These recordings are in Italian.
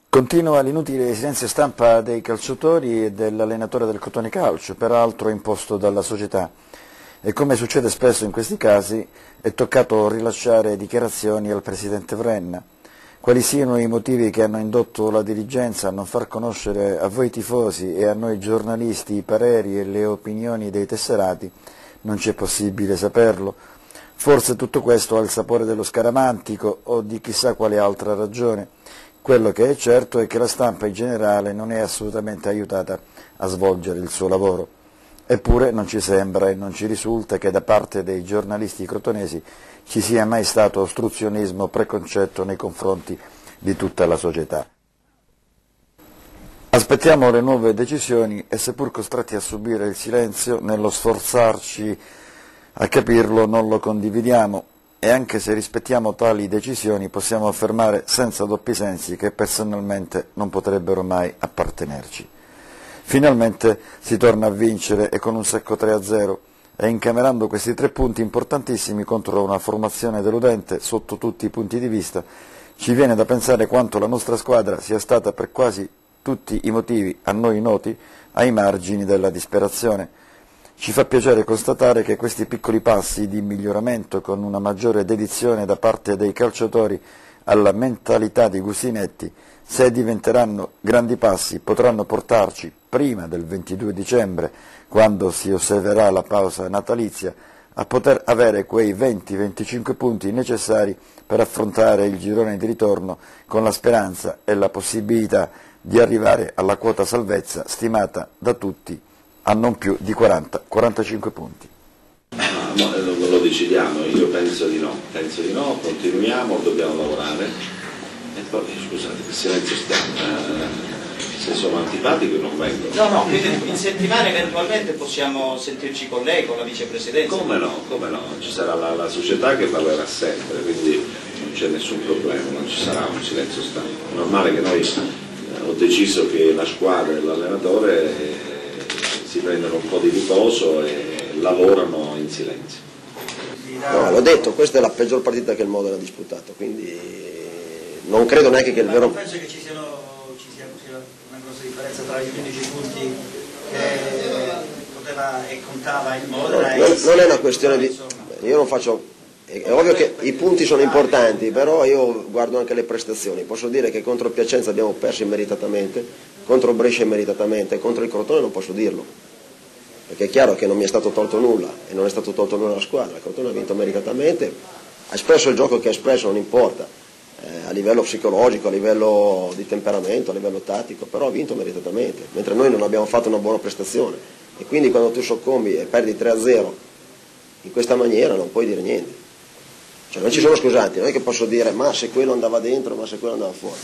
Continua l'inutile silenzio stampa dei calciatori e dell'allenatore del Crotone Calcio, peraltro imposto dalla società. E come succede spesso in questi casi, è toccato rilasciare dichiarazioni al presidente Vrenna. Quali siano i motivi che hanno indotto la dirigenza a non far conoscere a voi tifosi e a noi giornalisti i pareri e le opinioni dei tesserati, non c'è possibile saperlo. Forse tutto questo ha il sapore dello scaramantico o di chissà quale altra ragione. Quello che è certo è che la stampa in generale non è assolutamente aiutata a svolgere il suo lavoro. Eppure non ci sembra e non ci risulta che da parte dei giornalisti crotonesi ci sia mai stato ostruzionismo preconcetto nei confronti di tutta la società. Aspettiamo le nuove decisioni e seppur costretti a subire il silenzio, nello sforzarci a capirlo non lo condividiamo. E anche se rispettiamo tali decisioni possiamo affermare senza doppi sensi che personalmente non potrebbero mai appartenerci. Finalmente si torna a vincere e con un secco 3-0 e incamerando questi 3 punti importantissimi contro una formazione deludente sotto tutti i punti di vista, ci viene da pensare quanto la nostra squadra sia stata per quasi tutti i motivi a noi noti ai margini della disperazione. Ci fa piacere constatare che questi piccoli passi di miglioramento con una maggiore dedizione da parte dei calciatori alla mentalità di Gustinetti, se diventeranno grandi passi, potranno portarci prima del 22 dicembre, quando si osserverà la pausa natalizia, a poter avere quei 20-25 punti necessari per affrontare il girone di ritorno con la speranza e la possibilità di arrivare alla quota salvezza stimata da tutti a non più di 40-45 punti. No, non lo decidiamo, io penso di no, continuiamo, dobbiamo lavorare e poi scusate, che silenzio stiamo, se sono antipatico non vengo. No, quindi in settimana eventualmente possiamo sentirci con lei, con la vicepresidenza. Come no, ci sarà la società che parlerà sempre, quindi non c'è nessun problema, non ci sarà un silenzio stampa. È normale che noi ho deciso che la squadra e l'allenatore si prendono un po' di riposo e lavorano in silenzio. No, l'ho detto, questa è la peggior partita che il Modena ha disputato, quindi non credo neanche che il vero... Non penso che ci sia una grossa differenza tra i 15 punti che poteva e contava il Modena non è una questione di... Io non faccio... È ovvio che i punti sono importanti, però io guardo anche le prestazioni. Posso dire che contro Piacenza abbiamo perso immeritatamente, contro Brescia immeritatamente, contro il Crotone non posso dirlo, perché è chiaro che non mi è stato tolto nulla e non è stato tolto nulla alla squadra. Il Crotone ha vinto meritatamente, ha espresso il gioco che ha espresso, non importa, a livello psicologico, a livello di temperamento, a livello tattico, però ha vinto meritatamente, mentre noi non abbiamo fatto una buona prestazione. E quindi quando tu soccombi e perdi 3-0 in questa maniera non puoi dire niente. Cioè non ci sono scusanti, non è che posso dire ma se quello andava dentro, ma se quello andava fuori.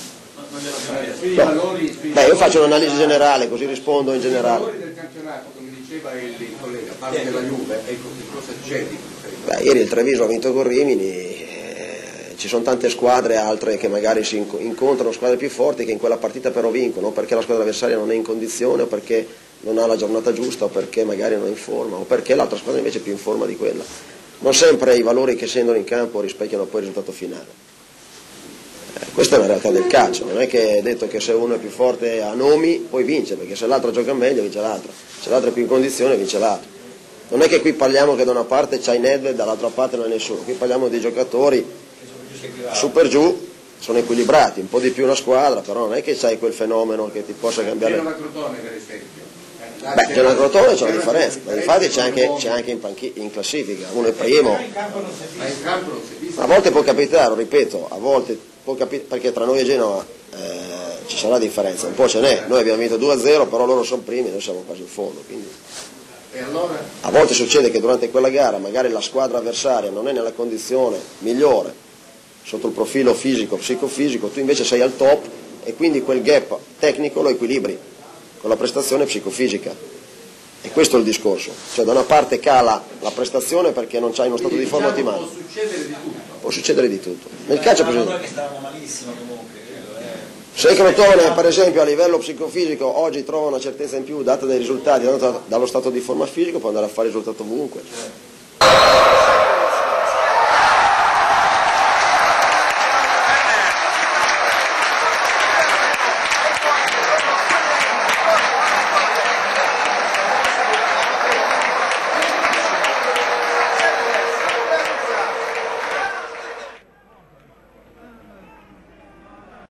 No. Beh, io faccio un'analisi generale, così rispondo in generale. I valori del campionato, come diceva il collega, parla della Juve, ecco, cosa c'è di Beh, ieri il Treviso ha vinto con Rimini, ci sono tante squadre, altre che magari si incontrano, squadre più forti che in quella partita però vincono, perché la squadra avversaria non è in condizione, o perché non ha la giornata giusta, o perché magari non è in forma, o perché l'altra squadra invece è più in forma di quella. Non sempre i valori che scendono in campo rispecchiano poi il risultato finale. Questa è la realtà del calcio, non è che è detto che se uno è più forte a nomi poi vince, perché se l'altro gioca meglio vince l'altro, se l'altro è più in condizione vince l'altro. Non è che qui parliamo che da una parte c'hai Nedved, dall'altra parte non è nessuno, qui parliamo di giocatori su per giù, sono equilibrati, un po' di più una squadra, però non è che c'hai quel fenomeno che ti possa cambiare. Genoa Crotone per esempio. Beh, Genoa Crotone c'è una differenza, ma infatti c'è anche in classifica, uno è primo. Ma in campo non si è visto. A volte può capitare, lo ripeto, a volte può capitare, perché tra noi e Genoa ci sarà differenza, un po' ce n'è, noi abbiamo vinto 2-0, però loro sono primi, noi siamo quasi in fondo. Quindi. E allora? A volte succede che durante quella gara magari la squadra avversaria non è nella condizione migliore sotto il profilo fisico, psicofisico, tu invece sei al top e quindi quel gap tecnico lo equilibri con la prestazione psicofisica. E questo è il discorso, cioè da una parte cala la prestazione perché non c'hai uno stato di forma ottimale. Può succedere di tutto. Può succedere di tutto. Nel calcio noi che stavamo malissimo comunque. Se il Crotone per esempio a livello psicofisico oggi trova una certezza in più data dai risultati, data dallo stato di forma fisico, può andare a fare risultato ovunque.